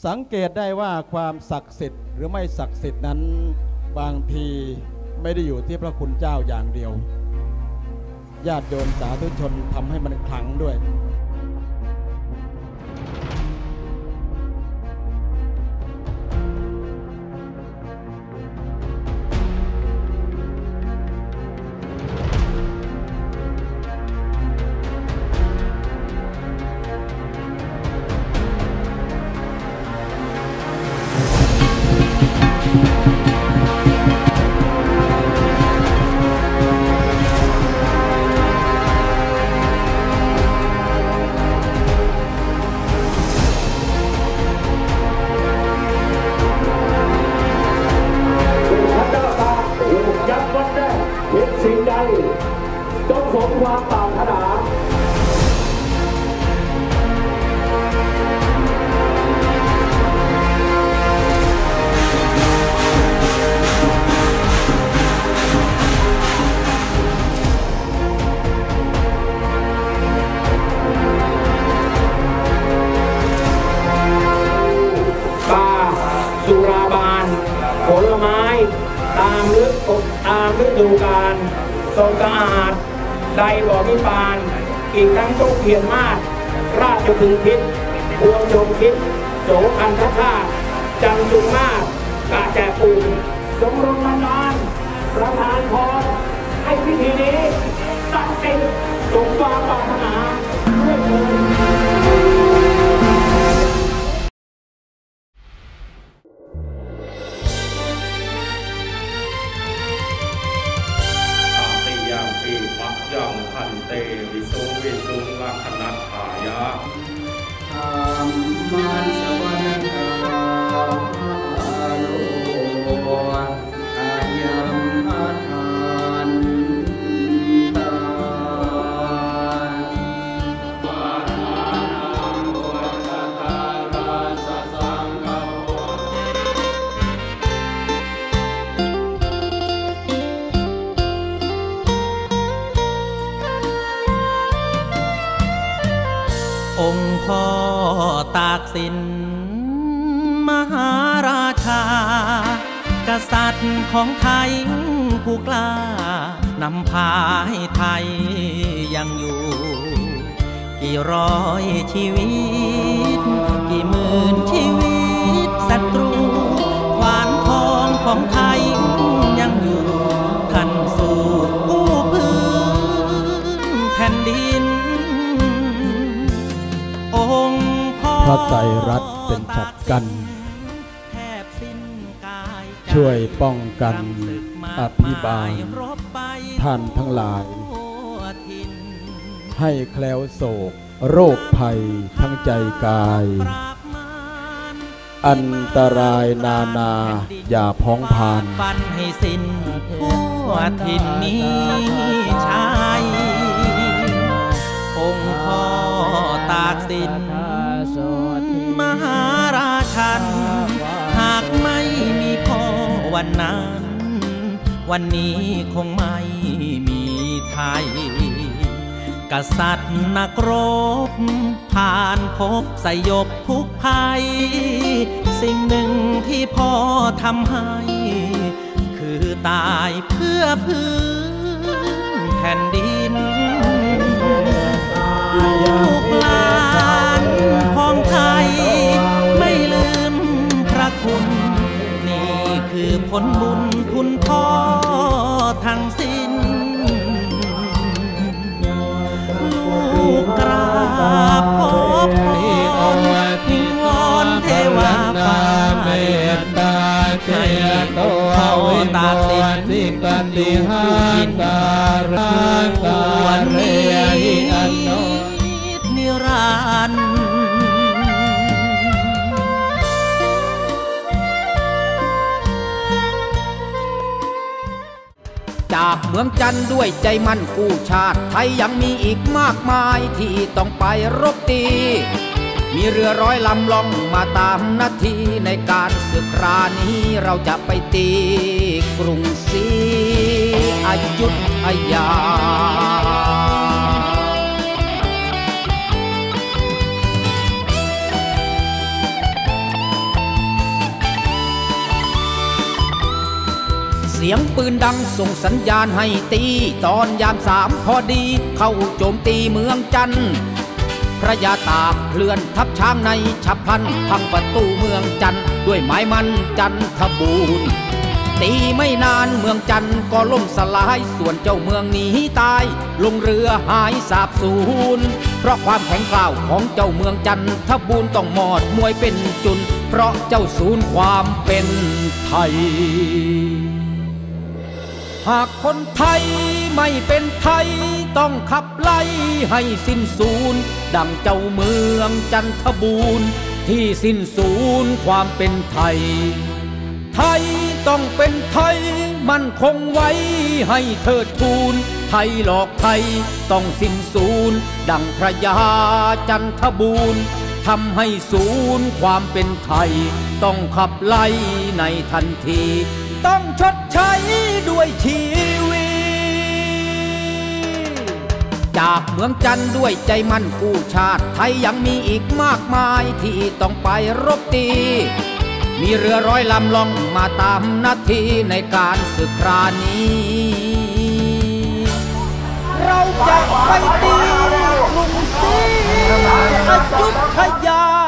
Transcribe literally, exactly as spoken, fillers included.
สังเกตได้ว่าความศักดิ์สิทธิ์หรือไม่ศักดิ์สิทธิ์นั้นบางทีไม่ได้อยู่ที่พระคุณเจ้าอย่างเดียวญาติโยมสาธุชนทำให้มันขลังด้วยทรงสะอาดใดบ่อพิปานอีกทั้งทรงเพียรมาศราชพึงคิดควรชมคิดโสอันทธาจันจุงมาศกะแจปูทรงรงนานประทานพรให้พิธีนี้ศักดิ์สิทธิ์สมความปรารถนาด้วยเถิดยังพันเตวิสุงวิสุงลักขณัตถายะธรรมันสวรรคาโลอายัมพัทานตาปานังวัฏตาราสสังฆโฆองค์พ่อตากสินมหาราชากษัตริย์ของไทยผู้กล้านำพาให้ไทยยังอยู่กี่ร้อยชีวิตกี่หมื่นชีวิตศัตรูขวานทองของไทยยังอยู่ท่านสู่กู้พื้นแผ่นดินพระไตรรัตน์เป็นฉัตรกันช่วยป้องกันอภิบาลท่านทั้งหลายให้แคล้วโศกโรคภัยทั้งใจกายอันตรายนานาอย่าพ้องพานฟันให้สิ้นทั่วถิ่นนี้ชายองค์พ่อตากสินมหาราชันหากไม่มีพ่อวันนั้นวันนี้คงไม่มีไทยกษัตริย์นักรบผ่านพบสยบทุกภัยสิ่งหนึ่งที่พ่อทำให้คือตายเพื่อพื้นแผ่นดินลูกหลานของไทยไม่ลืมพระคุณนี่คือผลบุญคุณพ่อทั้งสิ้นลูกกราบขอพรวิงวอนเทวาฟ้าเมตตาเจโตพ่อตากสินอยู่ที่การังการเรียนนิรันดร์จากเมืองจันทร์ด้วยใจมั่นกู้ชาติไทยยังมีอีกมากมายที่ต้องไปรบตีมีเรือร้อยลำล่องมาตามนาทีในการศึกครานี้เราจะไปตีกรุงศรีอยุธยาสียงปืนดังส่งสัญญาณให้ตีตอนยามสามพอดีเข้าโจมตีเมืองจันทร์พระยาตากเคลื่อนทัพช้างในฉับพลันพังประตูเมืองจันทร์ด้วยไม้มันจันทบูรณ์ตีไม่นานเมืองจันทร์ก็ล่มสลายส่วนเจ้าเมืองหนีตายลงเรือหายสาบสูญเพราะความแข็งกร้าวของเจ้าเมืองจันทบูรณ์ต้องหมอดมวยเป็นจุนเพราะเจ้าสูญความเป็นไทยหากคนไทยไม่เป็นไทยต้องขับไล่ให้สิ้นสูญดังเจ้าเมืองจันทบูรณ์ที่สิ้นสูญความเป็นไทยไทยต้องเป็นไทยมั่นคงไว้ให้เทิดทูนไทยหลอกไทยต้องสิ้นสูญดังพระยาจันทบูรณ์ทำให้สูญความเป็นไทยต้องขับไล่ในทันทีต้องชดใช้ด้วยชีวิตจากเมืองจันทร์ด้วยใจมั่นกู้ชาติไทยยังมีอีกมากมายที่ต้องไปรบตีมีเรือร้อยลำล่องมาตามนาทีในการศึกครานี้เราจะไปตีกรุงศรีอยุธยา